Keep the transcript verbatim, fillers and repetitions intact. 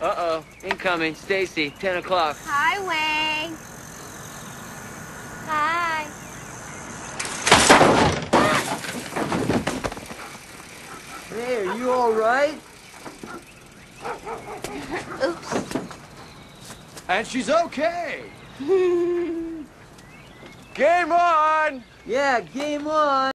Uh-oh. Incoming. Stacy, ten o'clock. Hi, Wayne. Hi. Hey, are you all right? Oops. And she's okay. Game on! Yeah, game on.